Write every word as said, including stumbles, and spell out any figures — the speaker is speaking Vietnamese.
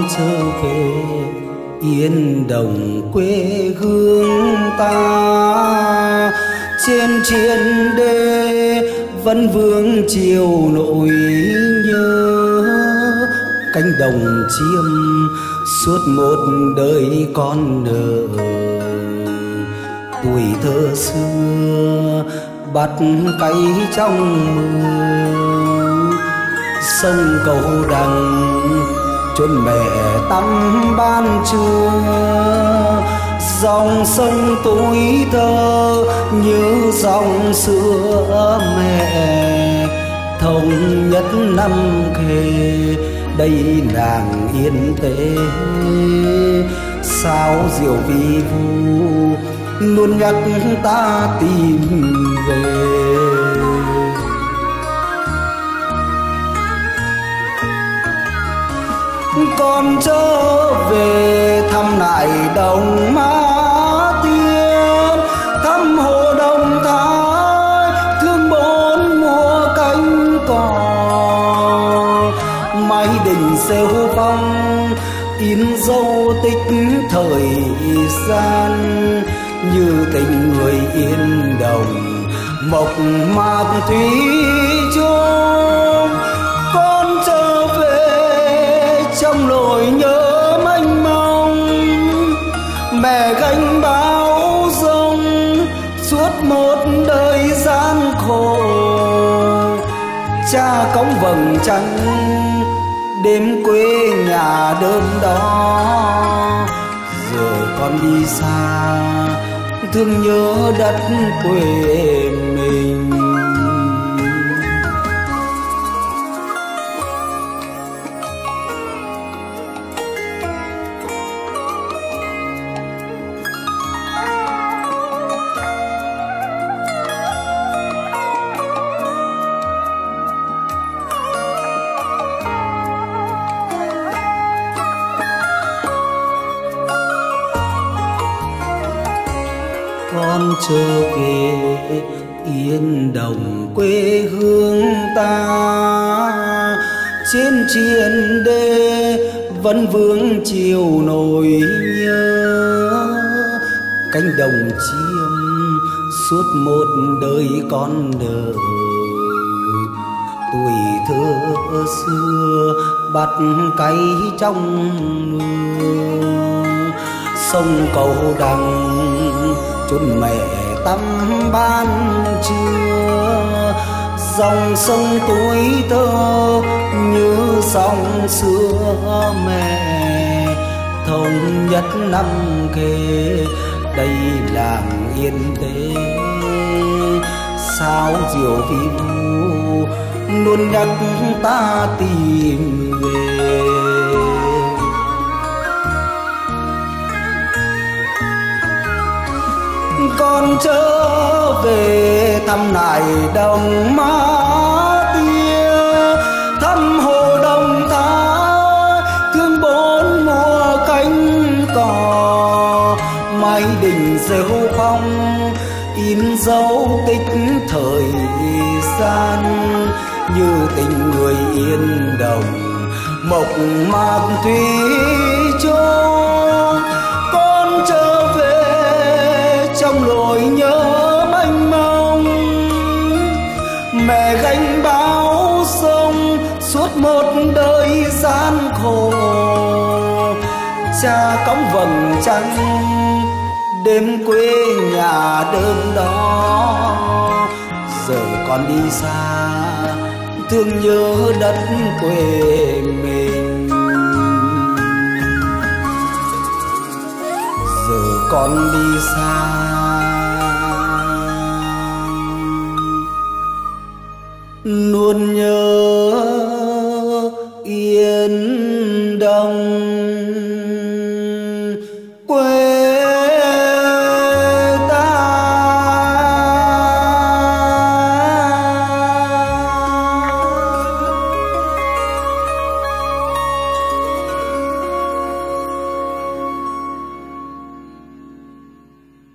trở về yên đồng quê hương ta. Trên chiến đê vẫn vương chiều nỗi nhớ, cánh đồng chiêm suốt một đời con nợ. Tuổi thơ xưa bắt cày trong mưa, sông cầu đằng chốn mẹ tắm ban trưa. Dòng sông tuổi thơ như dòng sữa mẹ, thống nhất năm khê đây nàng yên tế. Sao diệu vi vu luôn nhắc ta tìm về. Con trở về thăm lại đồng Má Tiên, thăm hồ Đồng Thái thương bốn mùa cánh cò. Mái đình rêu phong in dấu tích thời gian, như tình người yên đồng mộc mạc thủy chung. Con trở về trong nỗi nhớ mênh mông, mẹ gánh bao rông suốt một đời gian khổ. Cha cõng vầng trăng đêm quê nhà đơm đó, giờ con đi xa thương nhớ đất quê mình. Con trở về yên đồng quê hương ta. Trên chiến đê vẫn vương chiều nỗi nhớ, cánh đồng chiêm suốt một đời con nợ. Tuổi thơ xưa bắt cày trong mưa, sông cầu đằng chốn mẹ tắm ban trưa. Dòng sông tuổi thơ như dòng xưa mẹ, thống nhất năm khê đây làng yên tế. Sao diệu vi vu luôn nhắc ta tìm về. Con trở về thăm lại đồng Má Tiên, thăm hồ Đồng Thái thương bốn mùa cánh cò. Mái đình rêu phong in dấu tích thời gian, như tình người yên đồng mộc mạc thủy chung. Con trở về trong nỗi nhớ mênh mông, mẹ gánh bao sông suốt một đời gian khổ. Cha cõng vầng trăng đêm quê nhà đơm đó, giờ con đi xa thương nhớ đất quê mình. Giờ con đi xa luôn nhớ